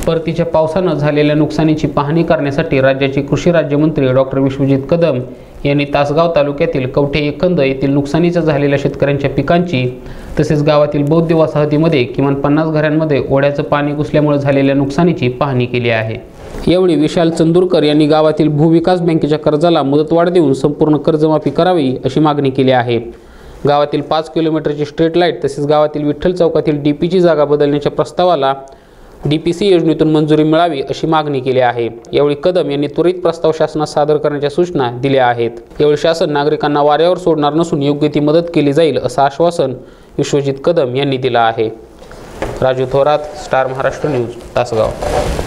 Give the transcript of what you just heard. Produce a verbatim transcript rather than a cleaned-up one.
परतीच्या पावसानं झालेल्या नुकसानीची पाहणी करण्यासाठी राज्याचे कृषी राज्यमंत्री डॉक्टर विश्वजित कदम यांनी तासगाव तालुक्यातील कवठे एकंद येथील नुकसानीच्या झालेल्या शेतकऱ्यांच्या पिकांची तसेच गावातील बौद्ध वसाहतीमध्ये किमान पन्नास घरांमध्ये ओढ्याचं पाणी घुसल्यामुळे झालेल्या नुकसानीची पाहणी केली आहे। यावेळी विशाल चंदूरकर यांनी गावातील भूविकास बँकेच्या कर्जाला मुदतवाढ देऊन संपूर्ण कर्जमाफी करावी अशी मागणी केली आहे। गावातील पाच किलोमीटरची स्ट्रीट लाईट तसेच गावातील विठ्ठल चौकातील डीपीची जागा बदलण्याच्या प्रस्तावाला डीपीसी योजनेतून मंजुरी मिळावी अशी मागणी केली आहे। यावेळी कदम यांनी त्वरित प्रस्ताव शासनास सादर करण्याच्या सूचना दिल्या आहेत। यावेळी शासन नागरिकांना वाऱ्यावर सोडणार नसून योग्य ती मदत केली जाईल असं आश्वासन विश्वजित कदम यांनी दिलं आहे। Raju Thorat, star Maharashtra news, Tasgaon.